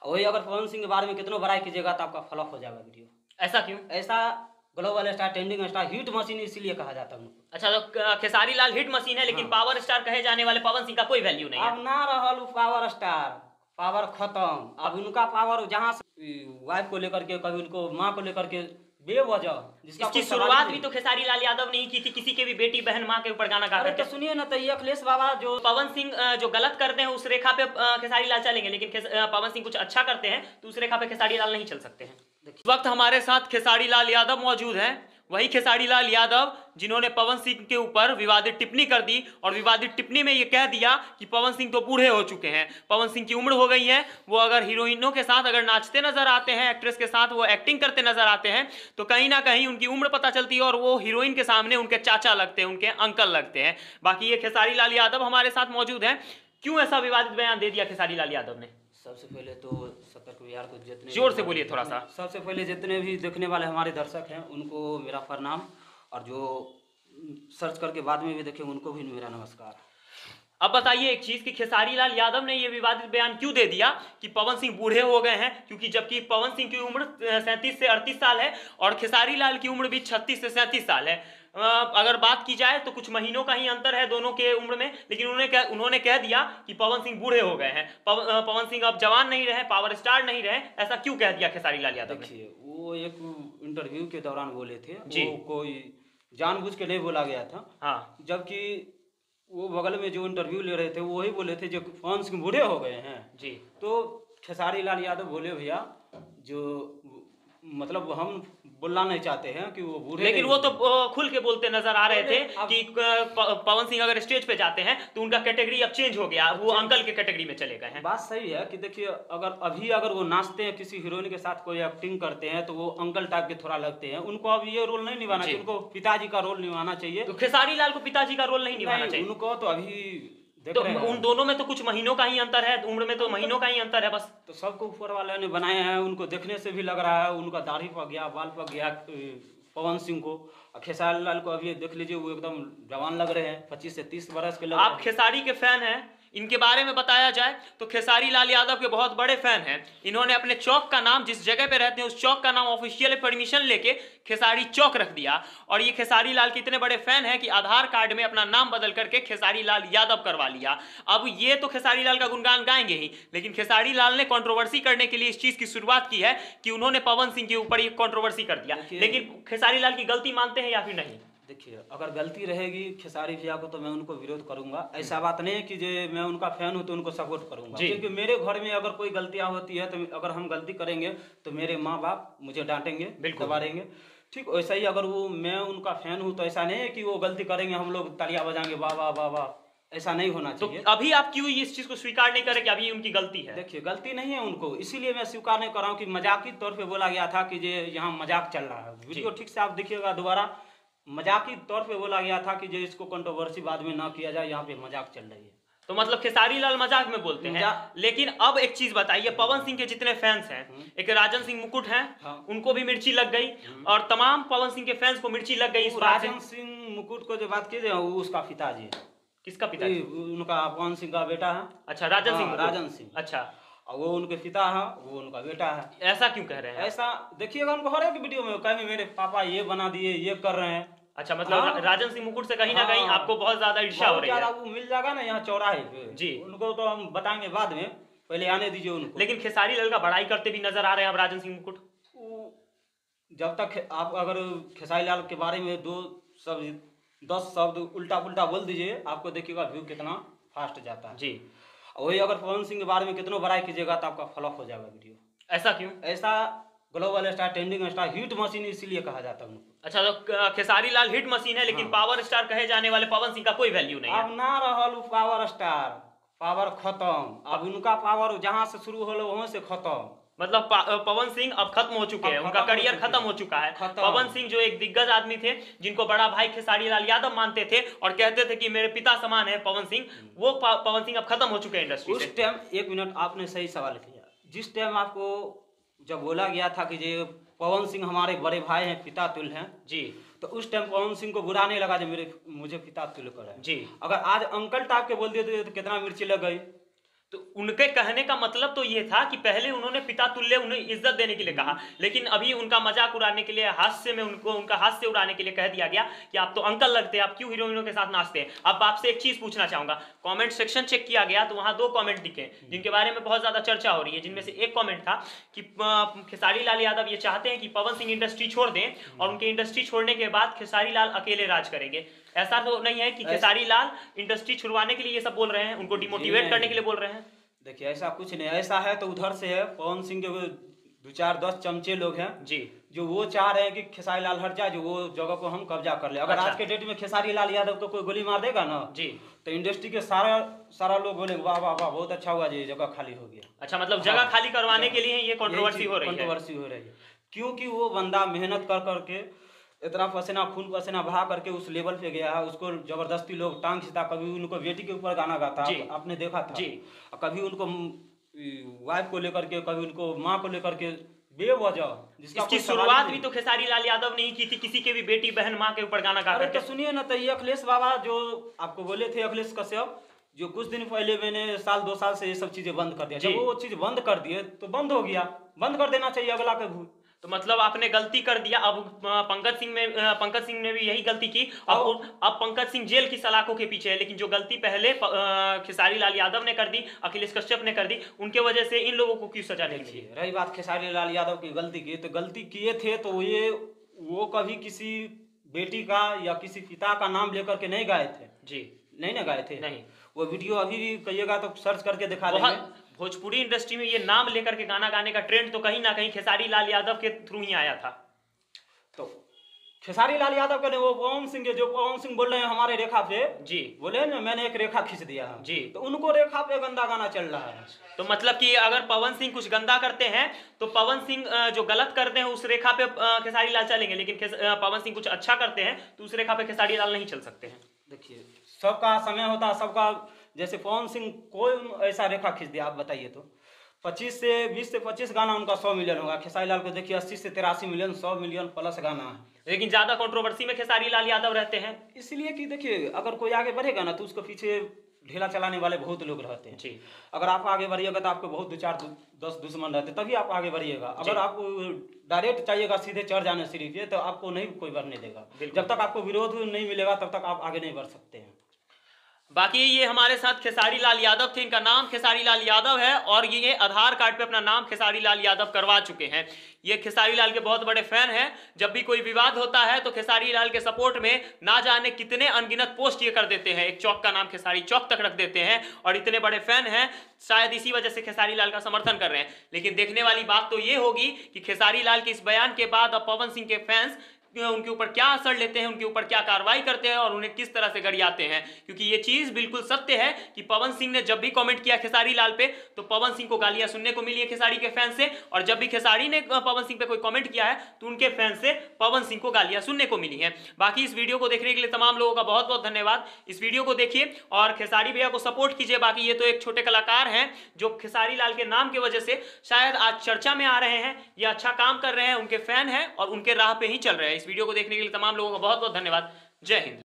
वही अगर पवन सिंह के बारे में कितना बड़ाई कीजिएगा तो आपका फ्लॉप हो जाएगा वीडियो। ऐसा क्यों? ऐसा global star, trending star, hit machine इसीलिए कहा जाता है उनको। अच्छा, तो खेसारी लाल हिट मशीन है, लेकिन पावर स्टार कहे जाने वाले पवन सिंह का कोई वैल्यू नहीं है। अब ना रहल पावर स्टार, पावर खत्म। अब उनका पावर जहाँ से वाइफ को लेकर के, कभी उनको माँ को लेकर के बेवजह, इसकी शुरुआत भी तो खेसारी लाल यादव ने ही की थी, किसी के भी बेटी बहन माँ के ऊपर गाना गा अरे करके। तो सुनिए ना, तो ये अखिलेश बाबा जो पवन सिंह जो गलत करते हैं उस रेखा पे खेसारी लाल चलेंगे, लेकिन पवन सिंह कुछ अच्छा करते हैं तो उस रेखा पे खेसारी लाल नहीं चल सकते हैं। इस वक्त हमारे साथ खेसारी लाल यादव मौजूद हैं, वही खेसारी लाल यादव जिन्होंने पवन सिंह के ऊपर विवादित टिप्पणी कर दी और विवादित टिप्पणी में ये कह दिया कि पवन सिंह तो बूढ़े हो चुके हैं, पवन सिंह की उम्र हो गई है, वो अगर हीरोइनों के साथ अगर नाचते नजर आते हैं, एक्ट्रेस के साथ वो एक्टिंग करते नजर आते हैं तो कहीं ना कहीं उनकी उम्र पता चलती है और वो हीरोइन के सामने उनके चाचा लगते हैं, उनके अंकल लगते हैं। बाकी ये खेसारी लाल यादव हमारे साथ मौजूद हैं। क्यों ऐसा विवादित बयान दे दिया खेसारी लाल यादव ने? सबसे पहले तो सतर्क बिहार को जितने, जोर से बोलिए थोड़ा सा। सबसे पहले जितने भी देखने वाले हमारे दर्शक हैं उनको मेरा प्रणाम, और जो सर्च करके बाद में भी देखें उनको भी मेरा नमस्कार। अब बताइए एक चीज कि खेसारी लाल यादव ने यह विवादित बयान क्यों दे दिया कि पवन सिंह बूढ़े हो गए हैं, क्योंकि जबकि पवन सिंह की उम्र 37 से 38 साल है और खेसारी लाल की उम्र भी 36 से 37 साल है। अगर बात की जाए तो कुछ महीनों का ही अंतर है दोनों के उम्र में, लेकिन उन्होंने कह दिया कि पवन सिंह बूढ़े हो गए हैं, पवन सिंह अब जवान नहीं रहे, पावर स्टार नहीं रहे। ऐसा क्यों कह दिया खेसारी लाल यादव ने? देखिए, वो एक इंटरव्यू के दौरान बोले थे जी। वो कोई जानबूझ के नहीं बोला गया था। हाँ, जबकि वो बगल में जो इंटरव्यू ले रहे थे वो वही बोले थे जो पवन सिंह बूढ़े हो गए हैं। जी। तो खेसारी लाल यादव बोले भैया जो मतलब हम बोलना नहीं चाहते हैं कि वो बूढ़े, लेकिन वो तो खुल के बोलते नजर आ रहे थे कि पवन सिंह अगर स्टेज पे जाते हैं तो उनका कैटेगरी अब चेंज हो गया, वो अंकल के कैटेगरी में चले गए हैं। बात सही है कि देखिए, अगर वो नाचते हैं, किसी हीरोइन के साथ कोई एक्टिंग करते हैं तो वो अंकल टाइप के थोड़ा लगते हैं, उनको अब ये रोल नहीं निभाना चाहिए, उनको पिताजी का रोल निभाना चाहिए। तो खेसारी लाल को पिताजी का रोल नहीं निभाना चाहिए उनको तो अभी तो उन दोनों में तो कुछ महीनों का ही अंतर है, उम्र में तो महीनों का ही अंतर है बस। तो सबको ऊपर वाले ने बनाए हैं, उनको देखने से भी लग रहा है उनका दाढ़ी पक गया, बाल पक गया पवन सिंह को। खेसारी लाल को अभी देख लीजिए, वो एकदम जवान लग रहे हैं, 25 से 30 बरस के लग रहे हैं। आप खेसारी के फैन हैं, इनके बारे में बताया जाए तो खेसारी लाल यादव के बहुत बड़े फैन हैं। इन्होंने अपने चौक का नाम, जिस जगह पे रहते हैं उस चौक का नाम ऑफिशियल परमिशन लेके खेसारी चौक रख दिया, और ये खेसारी लाल के इतने बड़े फैन हैं कि आधार कार्ड में अपना नाम बदल करके खेसारी लाल यादव करवा लिया। अब ये तो खेसारी लाल का गुणगान गाएंगे ही, लेकिन खेसारी लाल ने कंट्रोवर्सी करने के लिए इस चीज की शुरुआत की है कि उन्होंने पवन सिंह के ऊपर ये कंट्रोवर्सी कर दिया। लेकिन खेसारी लाल की गलती मानते हैं या फिर नहीं? देखिए, अगर गलती रहेगी खेसारी भैया को तो मैं उनको विरोध करूंगा। ऐसा बात नहीं है कि जो मैं उनका फैन हूं तो उनको सपोर्ट करूंगा, क्योंकि मेरे घर में अगर कोई गलतियां होती है तो अगर हम गलती करेंगे तो मेरे माँ बाप मुझे डांटेंगे, दबाड़ेंगे। ठीक वैसा ही अगर वो मैं उनका फैन हूँ तो ऐसा नहीं है कि वो गलती करेंगे हम लोग तालियां बजाएंगे वाह वाह वाह वाह, ऐसा नहीं होना चाहिए। तो अभी आप क्यों इस चीज को स्वीकार नहीं करें कि अभी उनकी गलती है? देखिए, गलती नहीं है उनको, इसीलिए मैं स्वीकार नहीं कर रहा हूँ कि मजाकी तौर पे बोला गया था कि ये यहाँ मजाक चल रहा है। वीडियो ठीक से आप देखिएगा दोबारा, मजाकी तौर पे बोला गया था कि जो इसको कंट्रोवर्सी बाद में ना किया जाए, यहाँ पे मजाक चल रही है। तो मतलब खेसारी लाल मजाक में बोलते हैं। लेकिन अब एक चीज बताइए, पवन सिंह के जितने फैंस हैं, एक राजन सिंह मुकुट हैं, उनको भी मिर्ची लग गई और तमाम पवन सिंह के फैंस को मिर्ची लग गई। राजन सिंह मुकुट को जो बात कीजिए वो उसका पिताजी है। किसका पिताजी? उनका पवन सिंह का बेटा है। अच्छा, राजन सिंह। राजन सिंह, अच्छा, और वो उनके पिता है, वो उनका बेटा है। ऐसा क्यों कह रहे हैं? ऐसा देखिएगा, उनको हर एक वीडियो में कहेंगे मेरे पापा ये बना दिए, ये कर रहे हैं। अच्छा, मतलब राजन सिंह मुकुट से कहीं ना कहीं आपको बहुत ज्यादा ईर्ष्या हो रही है। वो मिल जाएगा ना यहाँ चौराहे पे जी, उनको तो हम बताएंगे बाद में, पहले आने दीजिए उनको। लेकिन खेसारी लाल का बड़ाई करते भी नजर आ रहे हैं अब राजन सिंह मुकुट। जब तक आप अगर खेसारी लाल के बारे में 10 शब्द उल्टा पुल्टा बोल दीजिए, आपको देखिएगा व्यू कितना फास्ट जाता है। जी। वही अगर पवन सिंह के बारे में कितना बड़ाई कीजिएगा तो आपका फ्लॉप हो जाएगा वीडियो। ऐसा क्यों? ऐसा global star, trending star, hit machine इसीलिए कहा जाता है उनको। अच्छा, तो खेसारी लाल हिट मशीन है, लेकिन पावर स्टार कहे जाने वाले पवन सिंह का कोई वैल्यू नहीं है। अब ना रहल पावर स्टार, पावर खत्म। अब उनका पावर जहाँ से शुरू होलो वहां से खत्म। मतलब पवन सिंह अब खत्म हो चुके हैं, उनका करियर खत्म हो चुका है। पवन सिंह जो एक दिग्गज आदमी थे, जिनको बड़ा भाई खेसारी लाल यादव मानते थे और कहते थे कि मेरे पिता समान है पवन सिंह, वो पवन सिंह अब खत्म हो चुके हैं इंडस्ट्री से। उस टाइम, एक मिनट, आपने सही सवाल किया। जिस टाइम आपको जब बोला गया था कि ये पवन सिंह हमारे बड़े भाई हैं, पिता तुल्य हैं जी, तो उस टाइम पवन सिंह को बुरा नहीं लगा जो मुझे पिता तुल्य कर है जी। अगर आज अंकल टाइप के बोल दिए तो कितना मिर्ची लग गई। तो उनके कहने का मतलब तो ये था कि पहले उन्होंने पिता तुल्य उन्हें इज्जत देने के लिए कहा, लेकिन अभी उनका मजाक उड़ाने के लिए, हास्य में उनका हास्य उड़ाने के लिए कह दिया गया कि आप तो अंकल लगते हैं, आप क्यों हीरोइनों के साथ नाचते हैं। अब आपसे एक चीज पूछना चाहूंगा, कमेंट सेक्शन चेक किया गया तो वहां 2 कमेंट दिखे जिनके बारे में बहुत ज्यादा चर्चा हो रही है, जिनमें से एक कमेंट था कि खेसारी लाल यादव ये चाहते हैं कि पवन सिंह इंडस्ट्री छोड़ दें और उनके इंडस्ट्री छोड़ने के बाद खेसारी लाल अकेले राज करेंगे। ऐसा तो नहीं है कि खेसारी लाल इंडस्ट्री छुड़वाने के लिए ये सब बोल रहे हैं, उनको डिमोटिवेट करने के लिए बोल रहे हैं? देखिए ऐसा कुछ नहीं, ऐसा है तो उधर से है, पवन सिंह के 2-4-10 चमचे लोग हैं जी, जो वो चाह रहे हैं कि खेसारी लाल हट जाए, जो वो जगह को हम कब्जा कर ले। अगर आज के डेट में खेसारी लाल यादव को कोई गोली मार देगा ना जी, तो इंडस्ट्री के सारा लोग बोले वाह वाह वाह बहुत अच्छा हुआ, ये जगह खाली हो गया। अच्छा, मतलब जगह खाली करवाने के लिए ये कंट्रोवर्सी हो रही है, क्योंकि वो बंदा मेहनत कर करके इतना पसीना खून पसीना बहा करके उस लेवल पे गया है, उसको जबरदस्ती लोग टांग खींचता, कभी उनको बेटी के ऊपर गाना गाता आपने देखा था जी, कभी उनको वाइफ को लेकर के, कभी उनको माँ को लेकर के बेवजह। इसकी शुरुआत भी तो खेसारी लाल यादव ने ही की थी, किसी के भी बेटी बहन माँ के ऊपर गाना गा करके। तो सुनिए ना, तो ये अखिलेश बाबा जो आपको बोले थे, अखिलेश कश्यप, जो कुछ दिन पहले मैंने 1-2 साल से ये सब चीजें बंद कर दिया, जब वो चीज बंद कर दिए तो बंद हो गया, बंद कर देना चाहिए अगला के भूल। तो मतलब आपने गलती कर दिया। अब पंकज सिंह ने भी यही गलती की। अब पंकज सिंह जेल की सलाखों के पीछे है, लेकिन जो गलती पहले खेसारी लाल यादव ने कर दी, अखिलेश कश्यप ने कर दी, उनके वजह से इन लोगों को क्यों सजा नहीं मिली? रही बात खेसारी लाल यादव की गलती की, तो गलती किए थे तो वो कभी किसी बेटी का या किसी पिता का नाम लेकर के नहीं गाए थे जी, नहीं ना गाए थे, नहीं। वो वीडियो अभी भी कहिएगा तो सर्च करके दिखा देंगे। भोजपुरी इंडस्ट्री में ये नाम लेकर के गाना गाने का ट्रेंड तो कहीं ना कहीं खेसारी लाल यादव के थ्रू ही आया था। तो खेसारी लाल यादव का वो पवन सिंह, जो पवन सिंह बोल रहे हैं हमारे रेखा पे जी, बोले ना मैंने एक रेखा खींच दिया जी, तो उनको रेखा पे गंदा गाना चल रहा है। तो मतलब कि अगर पवन सिंह कुछ गंदा करते हैं तो पवन सिंह जो गलत करते हैं उस रेखा पे खेसारी लाल चलेंगे, लेकिन पवन सिंह कुछ अच्छा करते हैं तो उस रेखा पे खेसारी लाल नहीं चल सकते हैं। देखिए सबका समय होता है, सबका, जैसे पवन सिंह कोई ऐसा रेखा खींच दिया, आप बताइए तो 20 से 25 गाना उनका 100 मिलियन होगा। खेसारी लाल को देखिए 80 से 83 मिलियन, 100 मिलियन प्लस गाना है, लेकिन ज्यादा कंट्रोवर्सी में खेसारी लाल यादव रहते हैं। इसलिए कि देखिए अगर कोई आगे बढ़ेगा ना तो उसको पीछे ढेला चलाने वाले बहुत लोग रहते हैं जी। अगर आप आगे बढ़िएगा तो आपको बहुत 2-4-10 दुश्मन रहते हैं, तभी आप आगे बढ़िएगा। अगर आप डायरेक्ट चाहिएगा सीधे चढ़ जाने सीढ़ी पे तो आपको नहीं कोई बढ़ने देगा। जब तक आपको विरोध नहीं मिलेगा तब तक आप आगे नहीं बढ़ सकते हैं। बाकी ये हमारे साथ खेसारी लाल यादव थे, इनका नाम खेसारी लाल यादव है और ये आधार कार्ड पे अपना नाम खेसारी लाल यादव करवा चुके हैं। ये खेसारी लाल के बहुत बड़े फैन हैं। जब भी कोई विवाद होता है तो खेसारी लाल के सपोर्ट में ना जाने कितने अनगिनत पोस्ट ये कर देते हैं, एक चौक का नाम खेसारी चौक तक रख देते हैं और इतने बड़े फैन हैं, शायद इसी वजह से खेसारी लाल का समर्थन कर रहे हैं। लेकिन देखने वाली बात तो ये होगी कि खेसारी लाल के इस बयान के बाद अब पवन सिंह के फैंस उनके ऊपर क्या असर लेते हैं, उनके ऊपर क्या कार्रवाई करते हैं और उन्हें किस तरह से गरियाते हैं। क्योंकि ये चीज बिल्कुल सत्य है कि पवन सिंह ने जब भी कमेंट किया खेसारी लाल पे तो पवन सिंह को गालियां सुनने को मिली है खेसारी के फैन से, और जब भी खेसारी ने पवन सिंह पे कोई कमेंट किया है तो उनके फैन से पवन सिंह को गालियां सुनने को मिली हैं। बाकी इस वीडियो को देखने के लिए तमाम लोगों का बहुत बहुत धन्यवाद। इस वीडियो को देखिए और खेसारी भैया को सपोर्ट कीजिए। बाकी ये तो एक छोटे कलाकार हैं जो खेसारी लाल के नाम की वजह से शायद आज चर्चा में आ रहे हैं, ये अच्छा काम कर रहे हैं, उनके फैन हैं और उनके राह पे ही चल रहे हैं। इस वीडियो को देखने के लिए तमाम लोगों का बहुत बहुत धन्यवाद। जय हिंद।